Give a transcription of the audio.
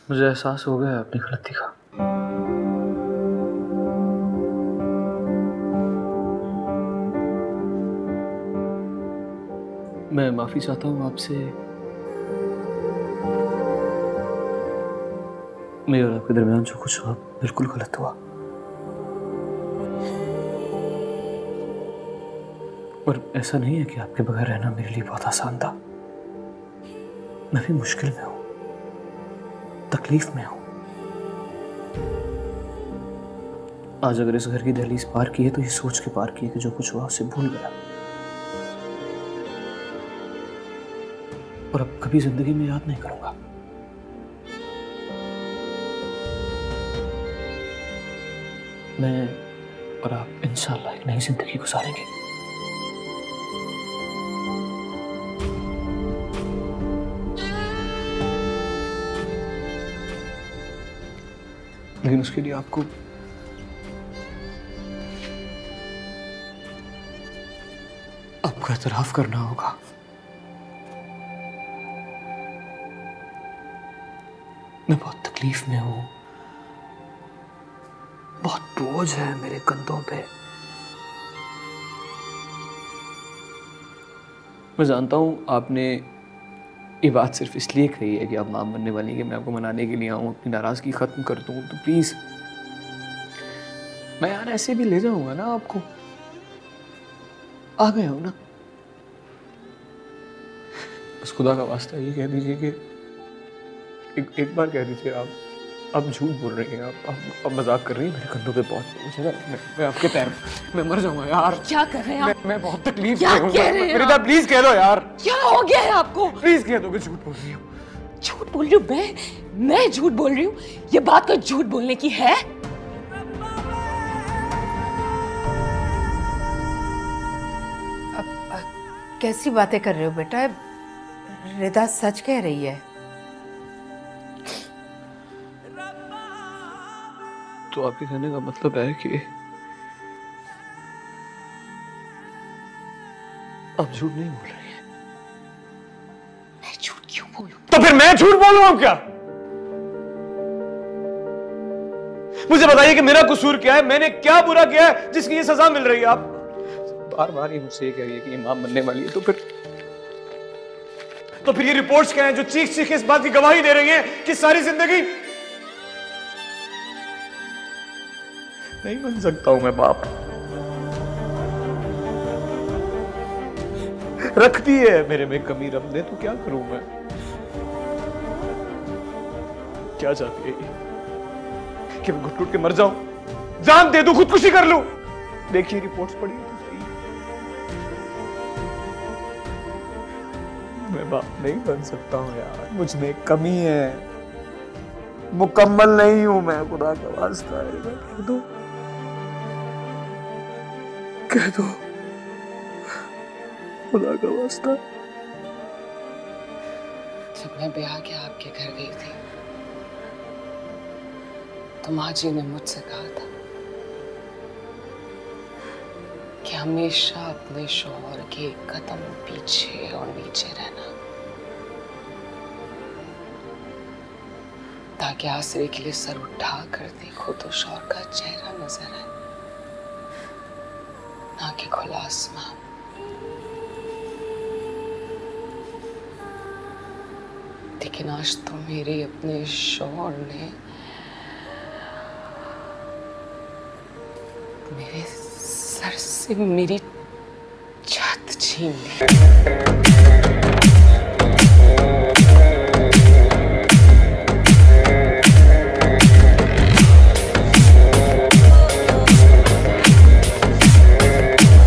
मुझे एहसास हो गया अपनी गलती का। मैं माफी चाहता हूँ आपसे। मेरे और आपके दरमियान जो कुछ हुआ बिल्कुल गलत हुआ, और ऐसा नहीं है कि आपके बगैर रहना मेरे लिए बहुत आसान था। मैं भी मुश्किल में हूं, तकलीफ में हूं। आज अगर इस घर की दहलीज पार की है तो ये सोच के पार की है कि जो कुछ हुआ उसे भूल गया, और अब कभी जिंदगी में याद नहीं करूंगा। मैं और आप इंशाल्लाह एक नई जिंदगी गुजारेंगे। लेकिन उसके लिए आपको एतराफ करना होगा। मैं बहुत तकलीफ में हूं, बहुत बोझ है मेरे कंधों पे। मैं जानता हूं आपने ये बात सिर्फ इसलिए कही है कि आप मां बनने वाली है, कि मैं आपको मनाने के लिए आऊं, अपनी नाराजगी खत्म कर दूं। तो प्लीज, मैं यार ऐसे भी ले जाऊंगा ना आपको। आ गया हूं ना। बस खुदा का वास्ता ये कह दीजिए कि एक बार कह दीजिए आप झूठ बोल रही हैं, आप मजाक कर रही हैं। मेरे कंधों पे बहुत बोझ है। मैं आपके पैर, मैं मर जाऊंगा यार। क्या कर रहे हैं आप? मैं बहुत तकलीफ में हूं। रिदा प्लीज कह दो यार। क्या हो गया है आपको? प्लीज कह दो कि झूठ बोल रही हूँ। झूठ बोल रही हूँ? मैं झूठ बोल रही हूँ? ये बात कोई झूठ बोलने की है? कैसी बातें कर रहे हो बेटा? रिदा सच कह रही है। तो आपके कहने का मतलब है कि आप झूठ नहीं बोल रही हैं? मैं झूठ क्यों बोलूं? तो फिर मैं झूठ बोलूं क्या? मुझे बताइए कि मेरा कसूर क्या है? मैंने क्या बुरा किया है जिसकी ये सजा मिल रही है? आप बार बार ही मुझसे ये कह रही है कि ये मां बनने वाली है। तो फिर ये रिपोर्ट्स क्या हैं जो चीख चीख इस बात की गवाही दे रही हैं कि सारी जिंदगी नहीं बन सकता हूं मैं बाप। रख दी है मेरे में कमी रब ने, तो क्या करूं मैं? क्या चाहती है ये कि मैं घुट घुट के मर जाऊं, जान दे दूं, खुदकुशी कर लूं? देखिए रिपोर्ट्स पढ़ी तो सही, मैं बाप नहीं बन सकता हूं यार। मुझ में कमी है, मुकम्मल नहीं हूं मैं। खुदा का वास्ता है, कह दो, कह दो, खुदा का वास्ता। जब मैं ब्याह के आपके घर गई थी तो माँ जी ने मुझसे कहा था कि हमेशा अपने शौहर के कदम पीछे और नीचे रहना, ताकि आसरे के लिए सर उठा कर देखो तो शौहर का चेहरा नजर आए, ना कि खुला आसमान। लेकिन आज तो मेरे अपने शौहर ने मेरे सर से मेरी छत छीन ली।